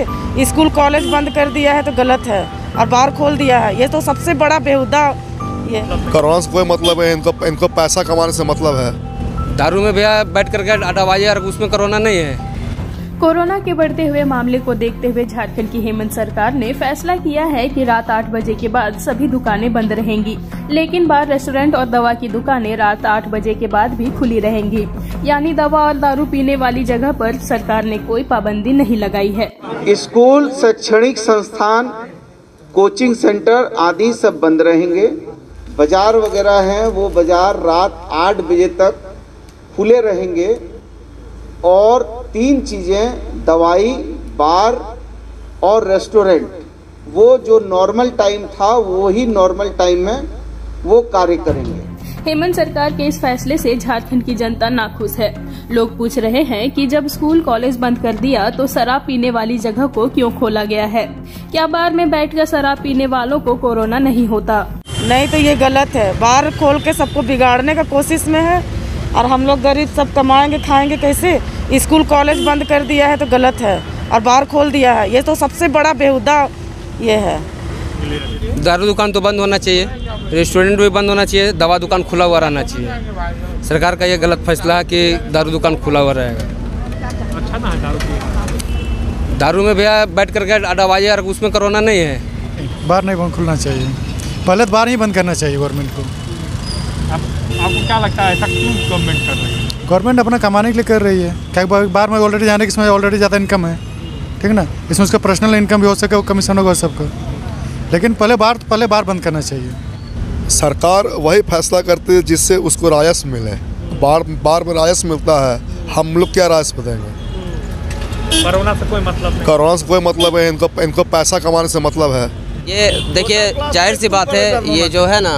School college बंद कर दिया है तो गलत है, और बार खोल दिया है, ये तो सबसे बड़ा बेहुदा। ये कोरोना से कोई मतलब है, इनको पैसा कमाने से मतलब है। दारू में भैया बैठ करके अटवाइए और उसमें कोरोना नहीं है। कोरोना के बढ़ते हुए मामले को देखते हुए झारखंड की हेमंत सरकार ने फैसला किया है कि रात 8 बजे के बाद सभी दुकानें बंद रहेंगी, लेकिन बार, रेस्टोरेंट और दवा की दुकानें रात 8 बजे के बाद भी खुली रहेंगी। यानी दवा और दारू पीने वाली जगह पर सरकार ने कोई पाबंदी नहीं लगाई है। स्कूल, शैक्षणिक संस्थान, कोचिंग सेंटर आदि सब बंद रहेंगे। बाजार वगैरह हैं वो बाजार रात 8 बजे तक खुले रहेंगे। और 3 चीज़ें, दवाई, बार और रेस्टोरेंट, वो जो नॉर्मल टाइम था वो ही नॉर्मल टाइम में वो कार्य करेंगे। हेमंत सरकार के इस फैसले से झारखंड की जनता नाखुश है। लोग पूछ रहे हैं कि जब स्कूल कॉलेज बंद कर दिया तो शराब पीने वाली जगह को क्यों खोला गया है? क्या बार में बैठकर शराब पीने वालों को कोरोना नहीं होता? नहीं तो ये गलत है, बार खोल के सबको बिगाड़ने का कोशिश में है, और हम लोग गरीब सब कमाएंगे खाएंगे कैसे? स्कूल कॉलेज बंद कर दिया है तो गलत है, और बार खोल दिया है, ये तो सबसे बड़ा बेहुदा ये है। दारू दुकान तो बंद होना चाहिए, रेस्टोरेंट भी बंद होना चाहिए, दवा दुकान खुला हुआ रहना चाहिए। सरकार का ये गलत फैसला है कि दारू दुकान खुला हुआ रहेगा। अच्छा ना है दारू में भैया बैठ करके अटवाइए और उसमें कोरोना नहीं है। बार नहीं बंद खुलना चाहिए, पहले तो बार ही बंद करना चाहिए गवर्नमेंट को। आपको क्या लगता है ऐसा क्यों गवर्नमेंट कर रही है? गवर्नमेंट अपना कमाने के लिए कर रही है। क्या बार में ऑलरेडी जाने की इसमें ऑलरेडी ज़्यादा इनकम है, ठीक ना? इसमें उसका पर्सनल इनकम भी हो सके, वो कमीशन होगा सबका, लेकिन पहले बार बंद करना चाहिए। सरकार वही फैसला करती है जिससे उसको राजस्व मिले। बार में राजस्व मिलता है, हम लोग क्या राजस्व देंगे? कोरोना से कोई मतलब नहीं। कोरोना से कोई मतलब है, इनको पैसा कमाने से मतलब है। ये देखिए, जाहिर सी बात है, ये जो है ना,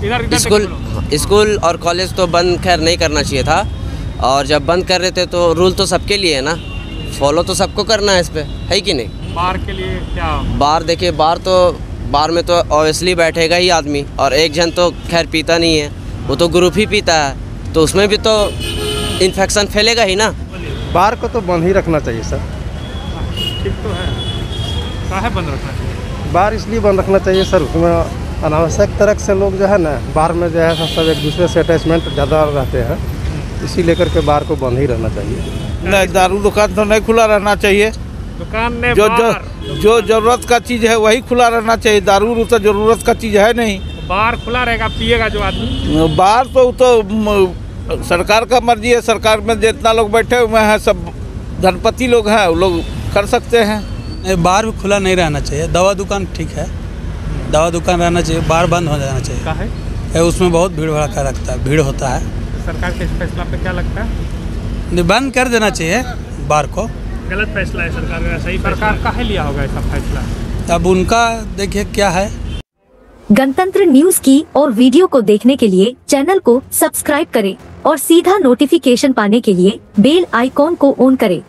स्कूल और कॉलेज तो बंद खैर नहीं करना चाहिए था, और जब बंद कर रहे थे तो रूल तो सबके लिए है ना, फॉलो तो सबको करना है इस पे, है कि नहीं? बार के लिए क्या? बार देखिए, बार में तो ऑब्वियसली बैठेगा ही आदमी, और एक जन तो खैर पीता नहीं है, वो तो ग्रुप ही पीता है, तो उसमें भी तो इन्फेक्शन फैलेगा ही ना। बार को तो बंद ही रखना चाहिए सर। ठीक तो है, काहे बंद रखना चाहिए? बार इसलिए बंद रखना चाहिए सर, उसमें अनावश्यक तरह से लोग जो है ना, बार में जो है सब एक दूसरे से अटैचमेंट ज़्यादा रहते हैं, इसी लेकर के बार को बंद ही रहना चाहिए। नहीं, दारू दुकान तो नहीं खुला रहना चाहिए। दुकान में जो जरूरत का चीज़ है वही खुला रहना चाहिए। दारू तो जरूरत का चीज़ है नहीं। बार खुला रहेगा, पिएगा जो आदमी। बार तो सरकार का मर्जी है। सरकार में जितना लोग बैठे हुए हैं सब धनपति लोग हैं, वो लोग कर सकते हैं। बार भी खुला नहीं रहना चाहिए, दवा दुकान ठीक है, दवा दुकान रहना चाहिए, बार बंद हो जाना चाहिए। काहे? उसमें बहुत भीड़ भड़का रखता है, भीड़ होता है। सरकार के इस फैसला पे क्या लगता है? बंद कर देना चाहिए बार को। गलत फैसला है सरकार का। सही सरकार काहे लिया होगा ऐसा फैसला? अब उनका देखिए क्या है। गणतंत्र न्यूज की और वीडियो को देखने के लिए चैनल को सब्सक्राइब करें और सीधा नोटिफिकेशन पाने के लिए बेल आइकॉन को ऑन करें।